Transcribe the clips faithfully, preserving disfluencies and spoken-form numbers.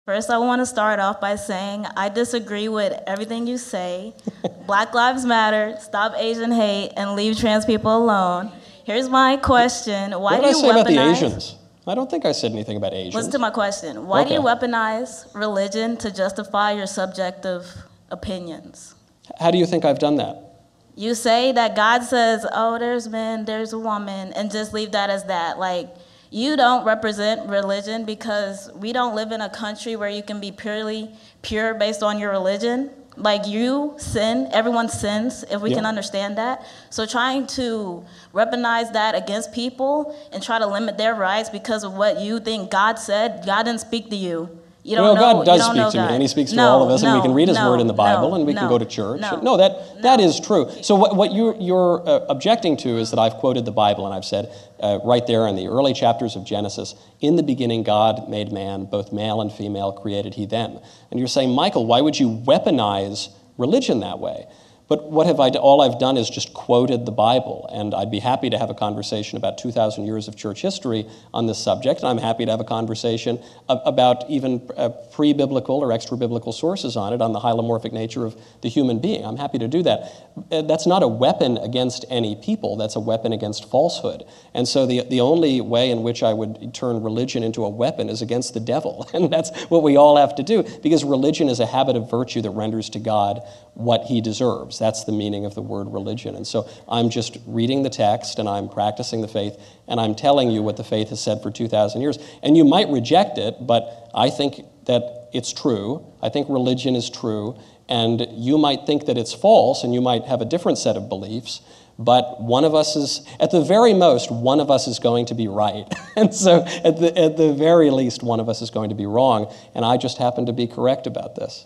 First, I want to start off by saying I disagree with everything you say. Black Lives Matter, stop Asian hate, and leave trans people alone. Here's my question. Why what do did you I say weaponize... about the Asians? I don't think I said anything about Asians. Listen to my question. Why Okay. do you weaponize religion to justify your subjective opinions? How do you think I've done that? You say that God says, oh, there's men, there's a woman, and just leave that as that. Like, you don't represent religion because we don't live in a country where you can be purely pure based on your religion. Like, you sin, everyone sins, if we Yeah. can understand that. So trying to weaponize that against people and try to limit their rights because of what you think God said, God didn't speak to you. You don't well, know, God does you don't speak know to God. me, and He speaks to no, all of us, no, and we can read His no, Word in the Bible, no, and we can no, go to church. No, no that no. that is true. So what, what you, you're uh, objecting to is that I've quoted the Bible, and I've said uh, right there in the early chapters of Genesis, in the beginning God made man, both male and female created He them. And you're saying, Michael, why would you weaponize religion that way? But what have I done? All I've done is just quoted the Bible, and I'd be happy to have a conversation about two thousand years of church history on this subject, and I'm happy to have a conversation about even uh, pre-biblical or extra-biblical sources on it, on the hylomorphic nature of the human being. I'm happy to do that. Uh, That's not a weapon against any people. That's a weapon against falsehood. And so the, the only way in which I would turn religion into a weapon is against the devil, and that's what we all have to do, because religion is a habit of virtue that renders to God what He deserves. That's the meaning of the word religion. And so I'm just reading the text, and I'm practicing the faith, and I'm telling you what the faith has said for two thousand years. And you might reject it, but I think that it's true. I think religion is true. And you might think that it's false, and you might have a different set of beliefs. But one of us is, at the very most, one of us is going to be right. And so at the, at the very least, one of us is going to be wrong. And I just happen to be correct about this.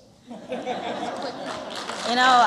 You know,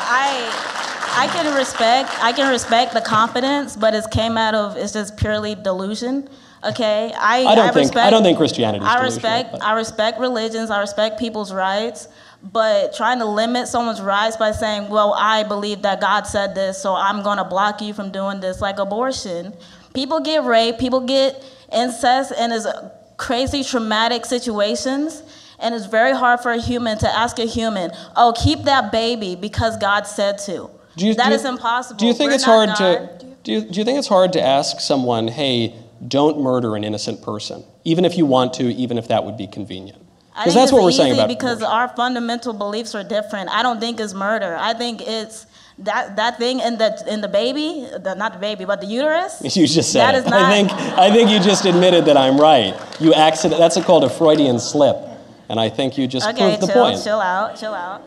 I I can respect I can respect the confidence, but it came out of it's just purely delusion. Okay, I I don't I think respect, I don't think Christianity is I delusional, respect but- I respect religions. I respect people's rights, but trying to limit someone's rights by saying, "Well, I believe that God said this, so I'm going to block you from doing this," like abortion. People get raped. People get incest, and it's crazy traumatic situations. And it's very hard for a human to ask a human, oh, keep that baby because God said to. Do you, that do you, is impossible. Do you think We're it's hard God. to do you, do you think it's hard to ask someone, hey, don't murder an innocent person, even if you want to, even if that would be convenient? Because that's what we're saying about because abortion. our fundamental beliefs are different. I don't think it's murder. I think it's that that thing in the in the baby, the, not the baby, but the uterus. You just said that it. Is not, I think I think you just admitted that I'm right. You accident. That's called a Freudian slip. And I think you just okay, proved the chill, point. chill out, chill out.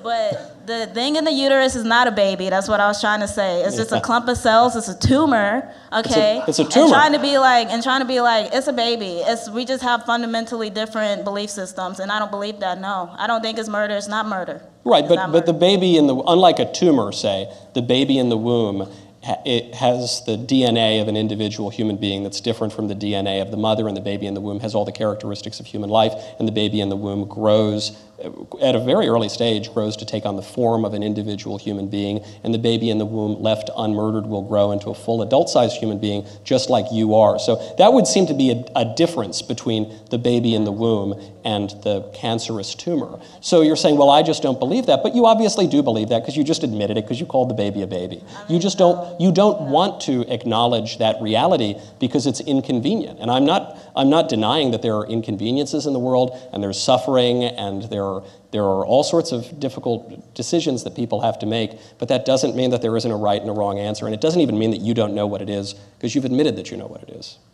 But the thing in the uterus is not a baby. That's what I was trying to say. It's just Yeah. a clump of cells. It's a tumor. Okay. It's a, it's a tumor. And trying to be like, and trying to be like, it's a baby. It's we just have fundamentally different belief systems, and I don't believe that. No, I don't think it's murder. It's not murder. Right, It's but not but the murder. baby in the unlike a tumor, say, the baby in the womb. It has the D N A of an individual human being that's different from the D N A of the mother, and the baby in the womb has all the characteristics of human life, and the baby in the womb grows at a very early stage, grows to take on the form of an individual human being, and the baby in the womb left unmurdered will grow into a full adult-sized human being just like you are. So that would seem to be a, a difference between the baby in the womb and the cancerous tumor. So you're saying, well, I just don't believe that, but you obviously do believe that because you just admitted it because you called the baby a baby. You just don't you don't want to acknowledge that reality because it's inconvenient. And I'm not I'm not denying that there are inconveniences in the world and there's suffering and there are there are all sorts of difficult decisions that people have to make, but that doesn't mean that there isn't a right and a wrong answer, and it doesn't even mean that you don't know what it is because you've admitted that you know what it is.